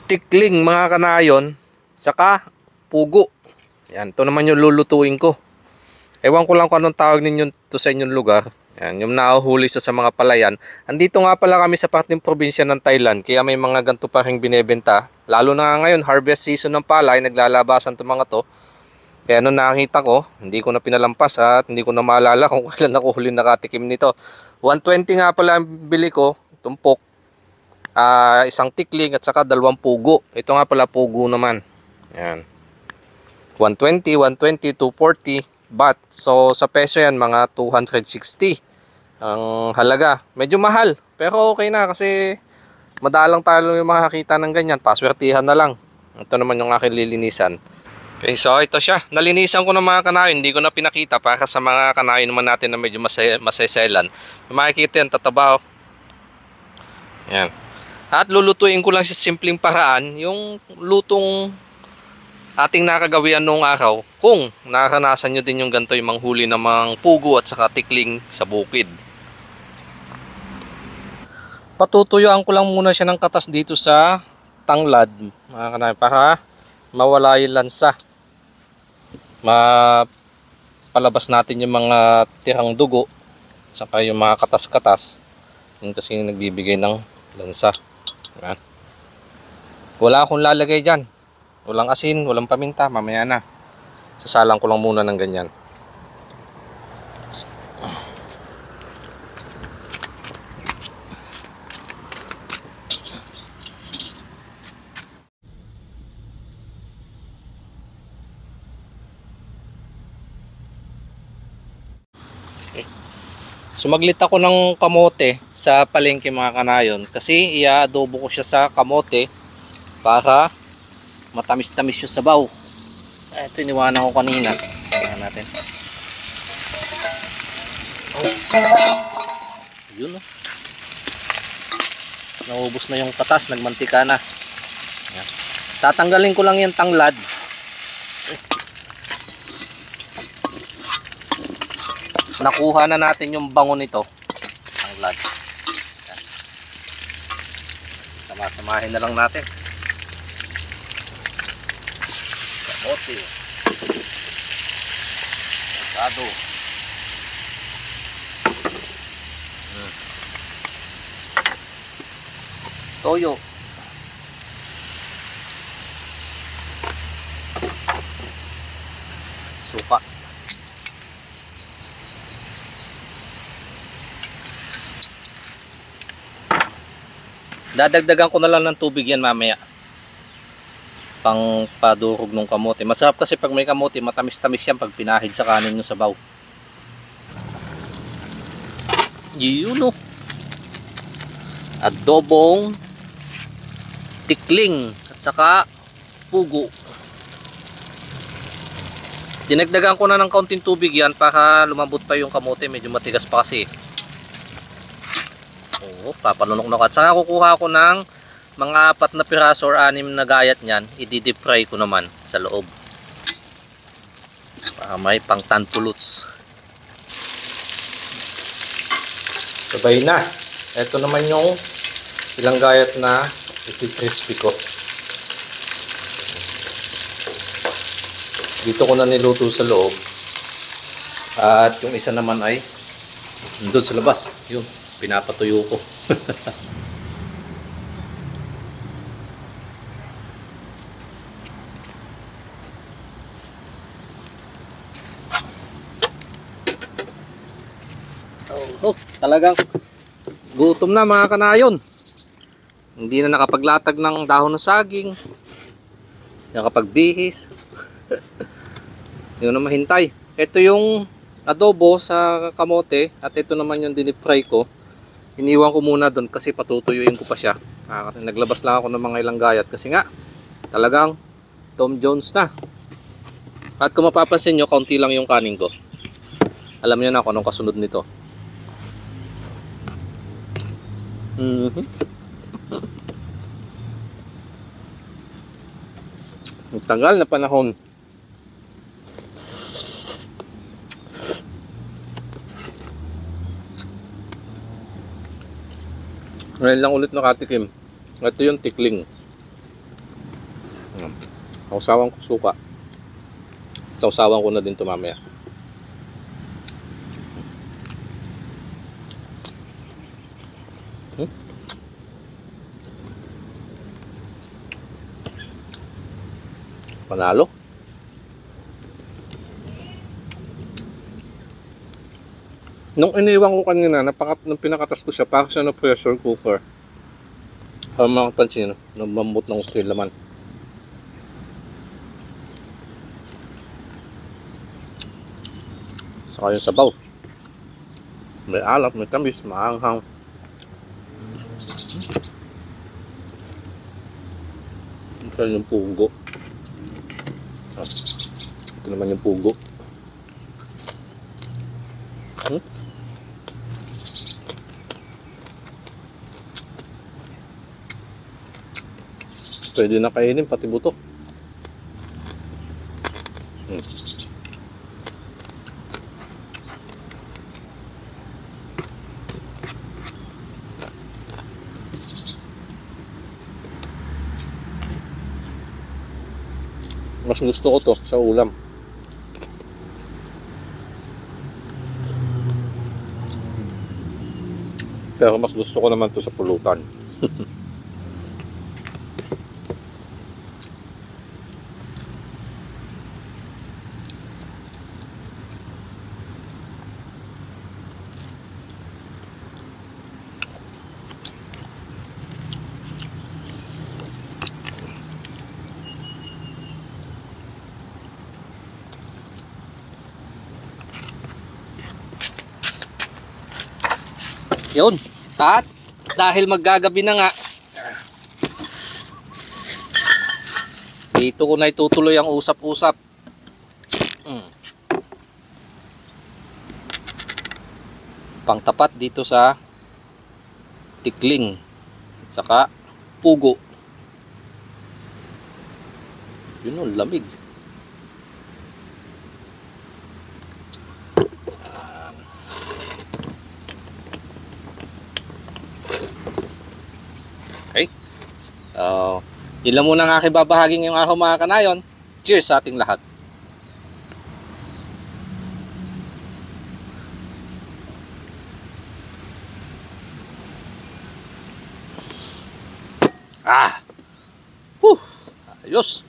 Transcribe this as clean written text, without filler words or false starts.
tikling mga kanayon, saka pugo. Yan, ito naman yung lulutuin ko. Ewan ko lang kung anong tawag ninyo to sa inyong lugar. Yan, yung nahuhuli sa mga palayan. Andito nga pala kami sa parteng probinsya ng Thailand, kaya may mga ganito pa ring binebenta. Lalo na ngayon, harvest season ng palay, naglalabasan itong mga to. Kaya nung nakita ko, hindi ko na pinalampas at hindi ko na maalala kung kailan ako huli nakatikim nito. 120 nga pala ang bili ko, tumpok. Isang tikling at saka dalawang pugo. Ito nga pala pugo naman. Yan. 120, 120, 240 baht. So sa peso yan mga 260 ang halaga. Medyo mahal pero okay na kasi madalang tayo yung makakita ng ganyan. Paswertihan na lang. Ito naman yung aking lilinisan. Okay, so ito siya. Nalinisan ko ng mga kanayon. Hindi ko na pinakita para sa mga kanayon naman natin na medyo maseselan. Makikita yan, tatabaw. Yan. At lulutuin ko lang sa simpleng paraan yung lutong ating nakagawian noong araw. Kung naranasan nyo din yung ganito, yung manghuli ng mga pugo at saka tikling sa bukid. Patutuyuan ko lang muna siya ng katas dito sa tanglad, mga kanayon, para mawala yung lansa. Mapalabas natin yung mga tirang dugo at saka yung mga katas-katas. Yun kasi yung nagbibigay ng lansa. Yan. Wala akong lalagay dyan. Walang asin, walang paminta, mamaya na. Sasalang ko lang muna ng ganyan. Sumaglit ako ng kamote sa palengke mga kanayon kasi i-adobo ko siya sa kamote para matamis-tamis yung sabaw. Ito iniwanan ko kanina. Tingnan natin. Yun, oh. Naubos na yung katas, nagmantika na. Yan. Tatanggalin ko lang yung tanglad. Nakuha na natin yung bango nito. Tanglad. Yan. Sama-samahin na lang natin. Kamote. Avocado. Toyo. Suka. Dadagdagan ko na lang ng tubig yan mamaya. Pang padurog ng kamote. Masarap kasi pag may kamote, matamis-tamis yan pag pinahid sa kanin yung sabaw. Yun, oh. Adobong tikling at saka pugo. Dinagdagan ko na ng kaunting tubig yan para lumambot pa yung kamote. Medyo matigas pa kasi. Oo, papalunok-nok. At saka kukuha ko ng mga 4 na piraso or 6 na gayat niyan. I-deep fry ko naman sa loob. Para may pang tanpuluts. Sabay na. Ito naman yung ilang gayat na iti-crispy ko. Dito ko na niluto sa loob. At yung isa naman ay doon sa labas. Yun, pinapatuyo ko. Oh, talagang gutom na mga kanayon. Hindi na nakapaglatag ng dahon ng saging. Nakapagbihis. Hindi na mahintay. Ito yung adobo sa kamote at ito naman yung dinip-fry ko. Iniwan ko muna doon kasi patutuyuin ko pa siya. Naglabas lang ako ng mga ilang gayat kasi nga talagang Tom Jones na. At kung mapapansin nyo, kaunti lang yung kanin ko. Alam nyo na kung anong kasunod nito. Ang tagal na panahon. Ngayon lang ulit nakatikim. Ito yung tikling. Sausawan ko suka. Sausawan ko na din ito mamaya. Panalo. Nung iniwan ko kanina, nung pinakatas ko siya, parang siya na pressure cooker. Para makapansin, namamot ng gusto yung laman. Saka yung sabaw. May alat, may tamis, maanghang. Ito yung pugo. Ito naman yung pugo. Pwede na kainin pati buto. Mas gusto ko to sa ulam. Pero mas gusto ko naman to sa pulutan. Yun, at dahil maggagabi na nga, dito ko na itutuloy ang usap-usap. Pangtapat dito sa tikling at saka pugo. Yun o, lamig. Okay. Yun lang muna ang aking babahaging yung araw mga kanayon. Cheers sa ating lahat. Ayos.